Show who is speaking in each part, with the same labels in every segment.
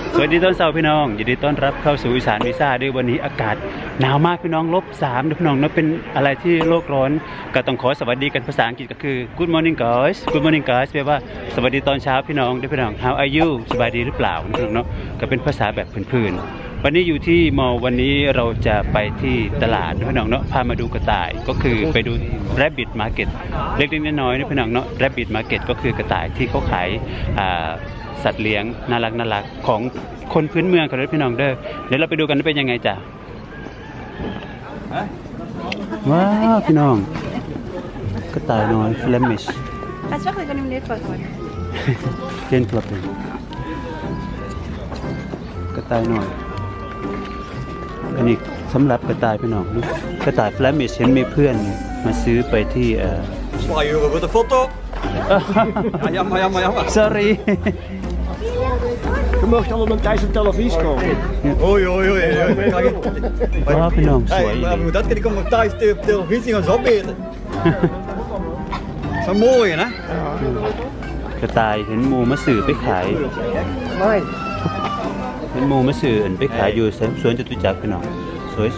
Speaker 1: สวัสดีต้นเสาพี่น้องยินดีต้อนรับเข้าสู่อีสานวีซ่าด้วยวันนี้อากาศหนาวมากพี่น้อง-3พี่น้องนั่นเป็นอะไรที่โลกร้อนก็ต้องขอสวัสดีกันภาษาอังกฤษก็คือ Good morning guys Good morning guys แปลว่าสวัสดีตอนเช้าพี่น้องด้วยพี่น้อง How are you สบายดีหรือเปล่าพี่น้องเนาะก็เป็นภาษาแบบพื้นๆวันนี้อยู่ที่มอวันนี้เราจะไปที่ตลาดพี่น้องเนาะพามาดูกระต่ายก็คือไปดู Rabbit Market เล็กๆน้อยๆพี่น้องเนาะ Rabbit Market ก็คือกระต่ายที่เขาขายสัตว์เลี้ยงน่ารักของคนพื้นเมืองเขาเลยพี่น้องเด้อเดี๋ยวเราไปดูกันว่าเป็นยังไงจ้ะว้าวพี่น้องกระต่ายน้อย Flemish
Speaker 2: Pas sûr que quand même les fois quand même.
Speaker 1: เล่นกลับเลยกระต่ายน้อยอันนี้สำหรับกระต่ายพี่น้องกระต่าย Flemish เห็นมีเพื่อนมาซื้อไปที่
Speaker 3: €2 voor de foto. Ja, jammer.
Speaker 1: Sorry
Speaker 4: Je mag allemaal tijdens de televisie komen.
Speaker 3: Oei.
Speaker 1: ว้าวพี่น้องสวย
Speaker 3: Maar dat kan ik allemaal thuis op televisie gaan opeten. Zo mooi, hè?
Speaker 1: กระต่ายเห็นหมูมะสื่อไปขาย
Speaker 4: Nee.
Speaker 1: เห็นหมูมะสื่อไปขายอยู่สวนจตุจักรพี่น้องสวย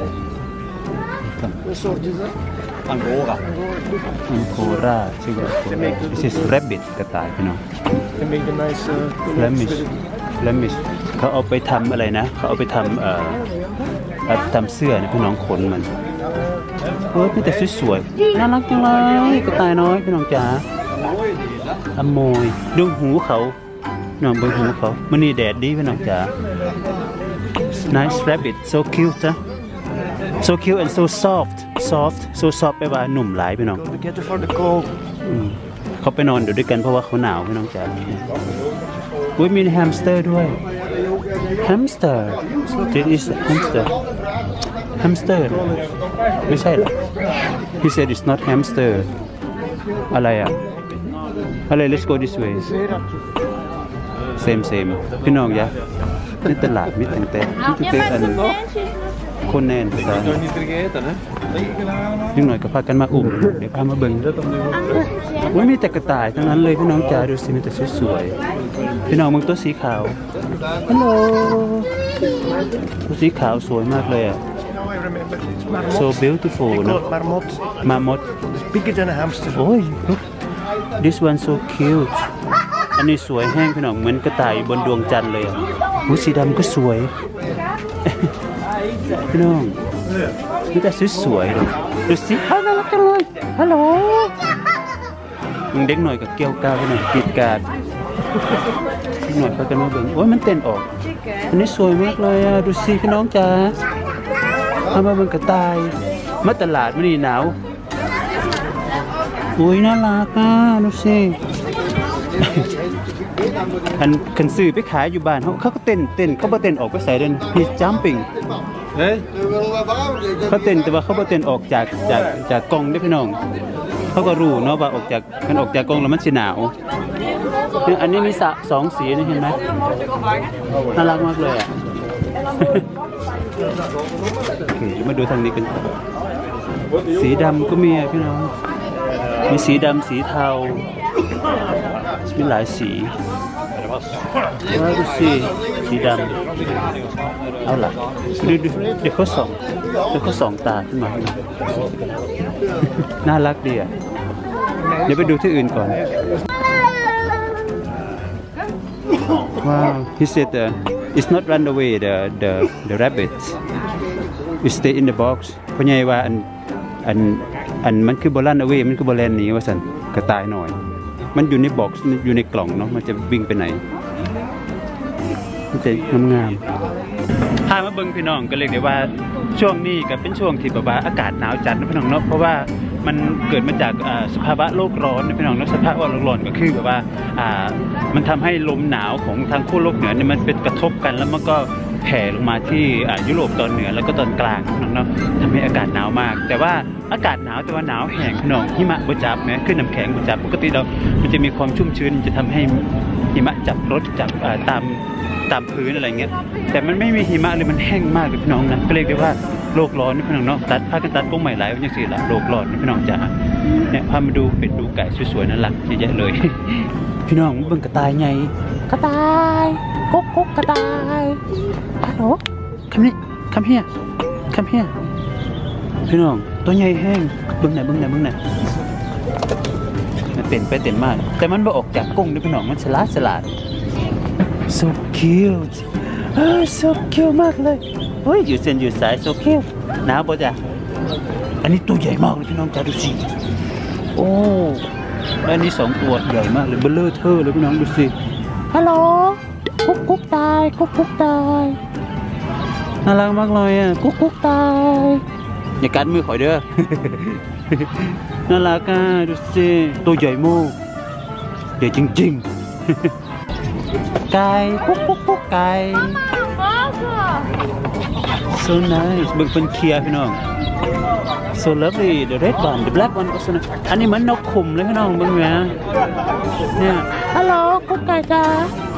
Speaker 4: Wat soort is dat?
Speaker 3: Angora.
Speaker 1: อังโคราชื่อว่า This is rabbit กระต่ายพี่น้อง
Speaker 4: Een beetje nice.
Speaker 1: Flemish เขาเอาไปทำอะไรนะเขาเอาไปทำเสื้อนะพี่น้องขนมันเฮ้ยแต่สวยๆน่ารักจังเลยกระต่ายน้อยพี่น้องจ๋าอโมยดูหูเขาน้องบนหูเขามันนี่แดดดีพี่น้องจ๋า Nice rabbit so cute จ้ะ so cute and so soft แปลว่าหนุ่มหลายพี่น้อง
Speaker 4: Together for the cold.
Speaker 1: เขาไปนอนอยู่ด้วยกันเพราะว่าเขาหนาวพี่น้องจ๋าอุ้ยมีแฮมสเตอร์ด้วยแฮมสเตอร์ This is hamster ไม่ใช่หรอ He said it's not hamster อะไรอ่ะอะไร Let's go this way same พี่น้องยะนี่ตลาดมิตรตั้งแต่อันคนแน่นไปซะยิ่งหน่อยก็พากันมาเดี๋ยวพามาเบิ่งว่ามีแต่กระต่ายทั้งนั้นเลยพี่น้องจ๋าดูสิมีแต่สวยๆพี่น้องมึงตัวสีขาวฮัลโหลตัวสีขาวสวยมากเลยอ่ะ so beautiful นะ มามด
Speaker 4: Bigger than a hamster.
Speaker 1: โอ้ย this one so cute อันนี้สวยแห้งพี่น้องเหมือนกระต่ายบนดวงจันทร์เลยอ่ะหูสีดำก็สวยพี่น้องนี่แต่สวยๆเลยดูสิน่ารักจังเลยฮัลโหลมึงเด็กหน่อยกับเกี่ยวก้าวพี่น้องกีดการหน่อยพากันมาเบิ่งโอ้ยมันเต้นออกอันนี้สวยมากเลยอ่ะดูสิพี่น้องจ๋าเอามาเบิ่งกระต่ายมาตลาดมันนี่หนาวอุ้ยน่ารักอ่ะดูสิคันซื้อไปขายอยู่บ้านเขาก็เต้นเขาบ่เต้นออกไปใส่เดิน he's jumping เขาเต้นแต่ว่าเขาบ่เต้นออกจากกรงได้พี่น้องเขาก็รู้เนาะว่าออกจากกรงแล้วมันสิหนาวอันนี้มี2สีนี่เห็นไหมน่ารักมากเลยอ่ะโอเคมาดูทางนี้กันสีดำก็มีพี่น้องมีสีดำสีเทามีหลายสีดูสิสีดำเอาล่ะดูเดี๋ยวเขาส่องตาขึ้นมาน่ารักดีอ่ะเดี๋ยวไปดูที่อื่นก่อนว้าว he said it's not run away the rabbits it stay in the box เพราะไงว่าอันมันคือโบราณ away มันคือโบราณหนีว่าสันกระต่ายหน่อยมันอยู่ในบ็อกซ์อยู่ในกล่องเนาะมันจะวิ่งไปไหนมันจะงามๆพามาเบิ่งพี่น้องก็เรียกได้ว่าช่วงนี้ก็เป็นช่วงที่แบบว่าอากาศหนาวจัดนะพี่น้องเนาะเพราะว่ามันเกิดมาจากสภาวะโลกร้อนนะพี่น้องเนาะสภาวะโลกร้อนก็คือแบบว่ามันทำให้ลมหนาวของทางขั้วโลกเหนือเนี่ยมันเป็นกระทบกันแล้วมันก็แผ่ลงมาที่ยุโรปตอนเหนือแล้วก็ตอนกลางเนาะทำให้อากาศหนาวมากแต่ว่าอากาศหนาวแต่ว่าหนาวแห้งพี่น้องหิมะบ่จับไหมขึ้นน้ำแข็งบ่จับปกติมันจะมีความชุ่มชื้นจะทำให้หิมะจับรถจับตามพื้นอะไรเงี้ยแต่มันไม่มีหิมะเลยมันแห้งมากเลยพี่น้องนะก็เรียกได้ว่าโลกร้อนนี่พี่น้องเนาะพากันตัดกงใหม่หลายอย่างสิละโลกร้อนนี่พี่น้องจ๋าเนี่ยพามาดูเป็ดดูไก่สวยๆน่ารักเยอะๆเลยพี่น้องเบิ่งกระต่ายไงกระต่ายกุ๊กกุ๊กกระต่ายฮัลโหลคำนี้คำเฮียพี่น้องตัวใหญ่แห้งเบิ้งไหนมันเป็นไปเต็มมากแต่มันบ่ออกจากกุ้งด้วยพี่น้องมันฉลาด so cute so cute มากเลยเฮ้ยอยู่เส้นอยู่สาย so cute หนาวป่ะจ๊ะอันนี้ตัวใหญ่มากเลยพี่น้องจ้าดูสิโอ้อันนี้2ตัวใหญ่มากเลยเบลอเทอร์เลยพี่น้องดูสิฮัลโหลกุ๊กตายน่ารักมากเลยอ่ะกุ๊กตายอย่ากัดมือข่อยเด้อ น่ารักอ่ะดูสิตัวใหญ่มากใหญ่จริงๆไก่กุ๊กไก่ so nice เบิ่งเป็นเคลียร์พี่น้อง so lovely the red one the black one ก็สวยอันนี้เหมือนนกขุมเลยพี่น้องเบิ่งแหมเนี่ยฮัลโหลกุ๊กไก่จ้า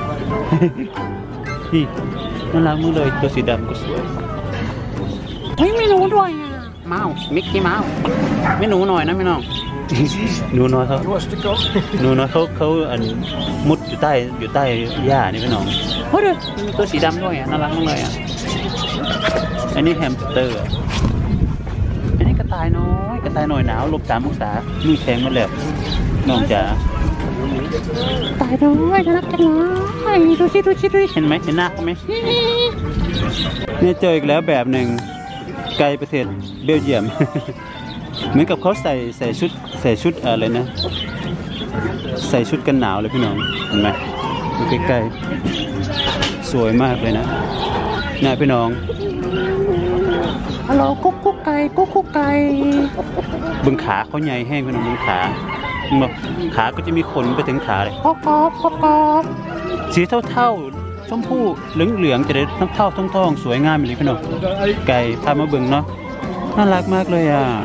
Speaker 1: นี่น่ารักมากเลยตัวสีดำก็สวยไม่หนูด้วยอ่ะเมาส์มิกกี้เมาส์ไม่หนูหน่อยนะพี่น้อง หนูน้อยเขาอันมุดอยู่ใต้หญ้านี่พี่น้องเฮ้ยมีตัวสีดำด้วยอ่ะน่ารักมากเลยอ่ะอันนี้แฮมสเตอร์อันนี้กระต่ายน้อยหนาวลบ3 องศามือแข็งมาแล้วน้องจ๋าตายด้วยน่ารักจังเลยดูสิเห็นไหมเห็นหน้าเขาไหมเนี่ยเจออีกแล้วแบบหนึ่งไกลประเทศเบลเยียม เหมือนกับเขาใส่ชุดอะไรนะใส่ชุดกันหนาวเลยพี่น้องเห็นไหมดูใกล้ๆสวยมากเลยนะน่าพี่น้องฮัลโหลกุ๊กไก่บึงขาเขาใหญ่แห้งพี่น้องบึงขาก็จะมีขนไปถึงขาเลยสีเท่าชมพูเหลืองจะได้เท่าทองสวยงามอย่างนี้พี่น้องไก่พามาเบิ่งเนาะน่ารักมากเลยอ่ะ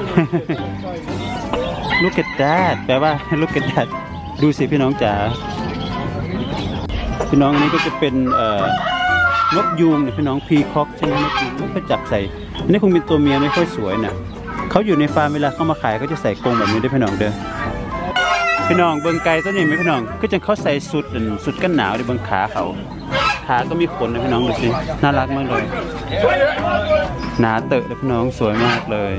Speaker 1: Look at that แปลว่า Look at that ดูสิพี่น้องจ๋าพี่น้องอันนี้ก็จะเป็นนกยูงเนี่ยพี่น้องพีคอกใช่ไหมนกยูงก็จับใส่อันนี้คงเป็นตัวเมียไม่ค่อยสวยนะเขาอยู่ในฟาร์มเวลาเขามาขายก็จะใส่กรงแบบนี้ด้วยพี่น้องเด้อพี่น้องเบิ่งไก่ตัวนี้ไหมพี่น้องก็จะเขาใส่สุดกันหนาวในเบิ่งขาเขาก็มีขนนะพี่น้องดูสิน่ารักมากเลยหนาเตอะเลยพี่น้องสวยมากเลย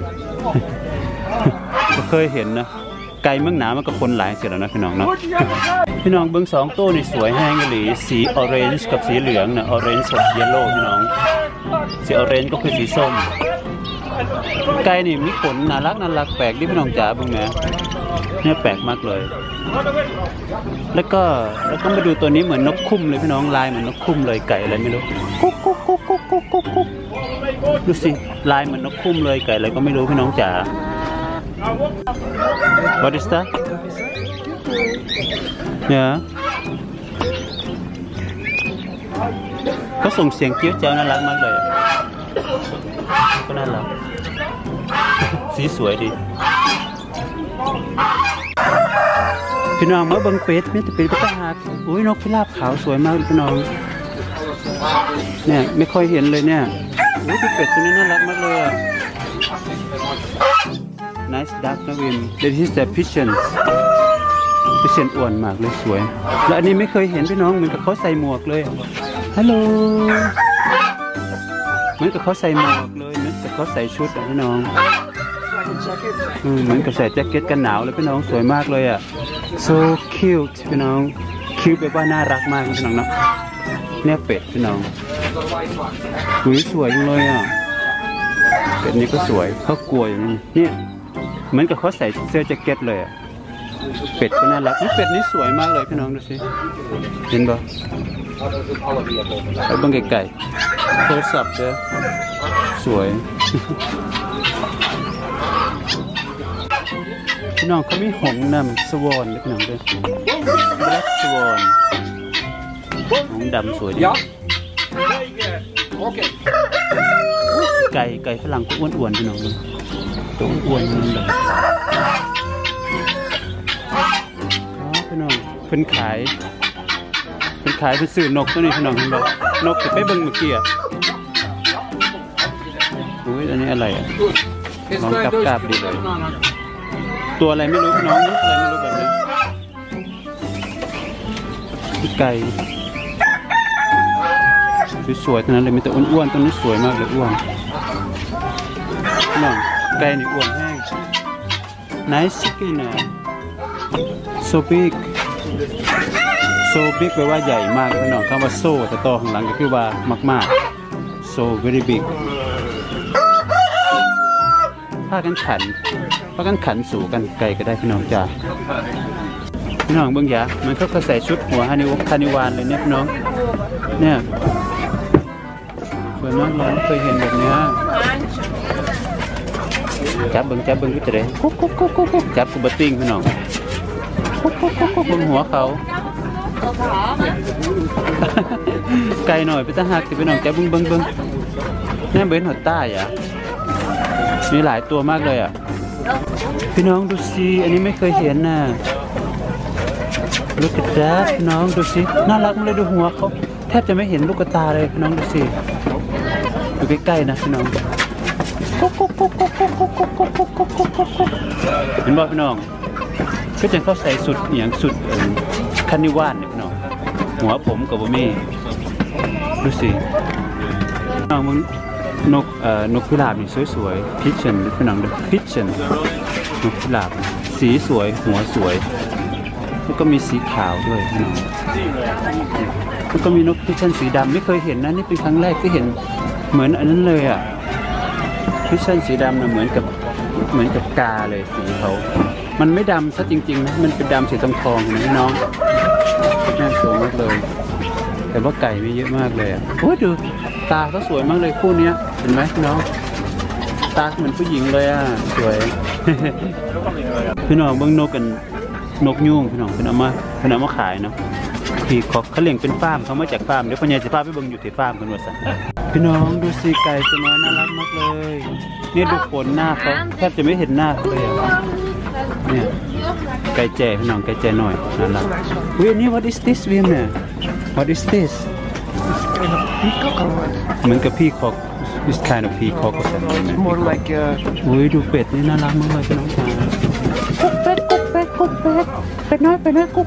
Speaker 1: ก็เคยเห็นนะไก่เมืองหนามันก็คนหลายเสียแล้วนะพี่น้องเนาะพี่น้องเบื้อง2ตัวนี่สวยแห้งหรือสีออเรนจ์กับสีเหลืองนะออเรนจ์กับเยลโล่พี่น้องสีออเรนจ์ก็คือสีส้มไก่นี่มีขนน่ารักแปลกดิพี่น้องจ๋าบึงนะเนี่ยแปลกมากเลยแล้วก็มาดูตัวนี้เหมือนนกคุ้มเลยพี่น้องลายเหมือนนกคุ้มเลยไก่อะไรไม่รู้กุ๊กดูสิลายเหมือนนกคุ้มเลยไก่อะไรก็ไม่รู้พี่น้องจ๋า What is that? Yeah เขาส่งเสียงเจี๊ยวเจ้าน่ารักมากเลยก็น่ารักสีสวยดีพี่น้องมาเบิ่งเป็ดไม่แต่เป็ดก็ต้องหาอุ้ยนกพิราบขาวสวยมากพี่น้องเนี่ยไม่ค่อยเห็นเลยเนี่ยอุ้ยเป็ดตัวนี้น่ารักมากเลย Nice duck นะวิน This is the pigeon อ้วนมากเลยสวยแล้วอันนี้ไม่เคยเห็นพี่น้องเหมือนกับเขาใส่หมวกเลยฮัลโหลเหมือนกับเขาใส่หมวกเลยเหมือนกับเขาใส่ชุดพี่น้องเหมือนกับใส่แจ็คเก็ตกันหนาวเลยพี่น้องสวยมากเลยอ่ะ so cute พี่น้อง cute แปลว่าน่ารักมากพี่น้องนะเนี่ยเป็ดพี่น้องสวยจังเลยอ่ะเป็ดนี้ก็สวยเขากลัวอย่างนี้เนี่ยเหมือนกับเขาใส่เสื้อแจ็คเก็ตเลยอ่ะเป็ดก็น่ารักเป็ดนี้สวยมากเลยพี่น้องดูสิเห็นป่ะไปเบิ่งไก่โทรศัพท์เด้อสวยพี่น้องเขามีหงส์นำสวอนเลยพี่น้องด้วย Black Swan หงส์ดำสวยดีไก่ฝรั่งก็อ้วนๆพี่น้องเลยตัวอ้วนๆเลยพี่น้องเพิ่นขายเพิ่นซื้อนกตัวนี้พี่น้องเห็นบ่นกจะไปเบิ่งเมื่อกี้อ่ะอุ้ยอันนี้อะไรอ่ะลองกราบดีเลยตัวอะไรไม่รู้พี่น้องอะไรไม่รู้แบบนี้ไก่สวยๆทั้งนั้นเลยมีแต่อ้วนๆตัวนี้สวยมากเลยอ้วนน้องไก่นี่อ้วนแห้ง nice chicken so big so big แปลว่าใหญ่มากพี่น้องคำว่า so แต่ต่อข้างหลังก็คือว่ามากๆ so very big พากันขันสู่กันไก่ก็ได้พี่น้องจ้าพี่น้องเบิ่งยามันก็ใส่ชุดหัวคานิวานเลยเนี่ยพี่น้องเนี่ยสวยมากเลยไม่เคยเห็นแบบนี้จับเบิ่งก็จะได้กุ๊กจับกุบติ้งพี่น้องกุ๊กบนหัวเขาไกลหน่อยไปตั้งหักสิพี่น้องจับเบิ่งเนี่ยเบนหัวใต้อ่ะมีหลายตัวมากเลยอ่ะพี่น้องดูสิอันนี้ไม่เคยเห็นน่ะลูกกระตาพี่น้องดูสิน่ารักมากเลยดูหัวเขาแทบจะไม่เห็นลูกตาเลยพี่น้องดูสิดูใกล้ๆนะพี่น้องเห็นบ่พี่น้องก็จะเข้าใส่สุดอย่างสุดคานิวานเนี่ยพี่น้องหัวผมกับบ่มีดูสิน้องมึงนกพิราบนี่สวยๆพิชเชนพี่น้องดูพิชเชนนกพิราบสีสวยหัวสวยแล้วก็มีสีขาวด้วยพี่น้องแล้วก็มีนกพิชเชนสีดำไม่เคยเห็นนะนี่เป็นครั้งแรกที่เห็นเหมือนอันนั้นเลยอ่ะพิชเชนสีดำนะเหมือนกับกาเลยสีเขามันไม่ดำซะจริงๆนะมันเป็นดำสีทองๆนะพี่น้องน่าสวยมากเลยแต่ว่าไก่ไม่เยอะมากเลยอ่ะโอ้ยดูตาเขาสวยมากเลยคู่นี้เห็นไหมพี่น้องตาเหมือนผู้หญิงเลยอ่ะสวย พี่น้องเบิ่งนกกันนกยุงพี่น้องเป็นเอามาขายเนาะพี่เขาเลี้ยงเป็นฟาร์มเขามาจากฟาร์มเดี๋ยวพ่อใหญ่จะพาไปเบิ่งอยู่ที่ฟาร์มกันว่าสันพี่น้องดูสิไก่ตัวน้อยน่ารักมากเลยเนี่ยดูขนหน้าเขาแทบจะไม่เห็นหน้าเขาเลยเนี่ยไก่แจ่พี่น้องไก่แจ่หน่อยน่ารักอุ้ยนี่ what is this วิมเนี่ย what is thisเหมือนกับพี่คอก this kind of peacock or something
Speaker 4: It's more like
Speaker 1: อุ้ยดูเป็ดนี่น่ารักมากเลยพี่น้องจ๋าเป็ดน้อยกุ๊ก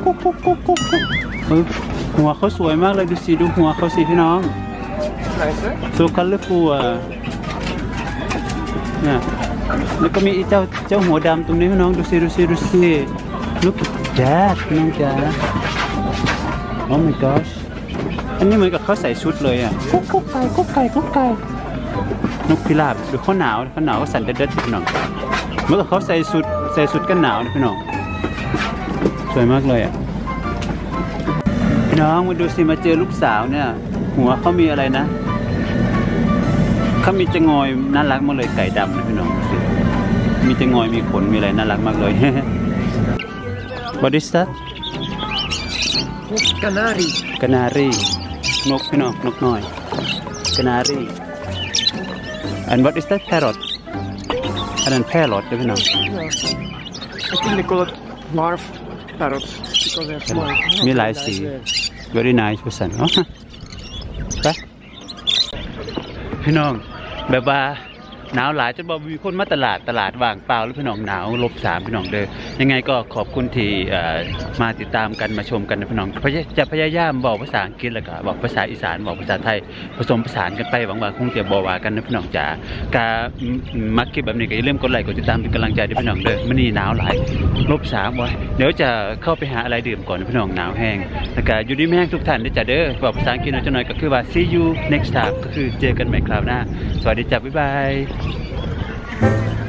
Speaker 1: หัวเขาสวยมากเลยดูสิดูหัวเขาสิพี่น้อง so colorful อ่ะเนี่ยแล้วก็มีเจ้าหัวดำตรงนี้พี่น้องดูสิlook at that น้องจ๋า oh my gosh อันนี้เหมือนกับเขาใส่ชุดเลยอ่ะกุ๊กไก่นกพิราบดูเขาหนาวก็สั่นเด็ดๆพี่น้องเหมือนกับเขาใส่ชุดกันหนาวนะพี่น้องสวยมากเลยอ่ะพี่น้องมาดูสิมาเจอลูกสาวเนี่ยหัวเขามีอะไรนะเขามีจะงอยน่ารักมากเลยไก่ดำนะพี่น้องมีจะงอยมีขนมีอะไรน่ารักมากเลย What is that Canary นกพี่น้องนกน้อย Canary and what is that parrot อันนั้นแพรอทด้วยพี่น้อง
Speaker 4: I think they call it dwarf parrots because they're small.
Speaker 1: มีหลายสี very nice person ไปพี่น้องแบบว่าหนาวหลายจนบอกมีคนมาตลาดว่างเปล่าแล้วพี่น้องหนาว-3พี่น้องเด้อยังไงก็ขอบคุณที่มาติดตามกันมาชมกันนะพี่น้องจะพยายามบอกภาษาอังกฤษแล้วก็บอกภาษาอีสานบอกภาษาไทยผสมผสานกันไปหวังว่าคงจะบอกว่ากันนะพี่น้องจ๋าการมักคลิปแบบนี้ก็อย่าลืมกดไลค์กดติดตามเป็นกำลังใจด้วยพี่น้องเด้อมื้อนี้หนาวหลาย-3บ่เดี๋ยวจะเข้าไปหาอะไรดื่มก่อนนะพี่น้องหนาวแห้งแล้วก็อยู่ดีแม่งทุกท่านด้วยจ้ะเด้อบอกภาษาอังกฤษหน่อยก็คือว่า see you next time ก็คือเจอกันใหม่คราวหน้าสวัสดีจ้ะบ๊ายบาย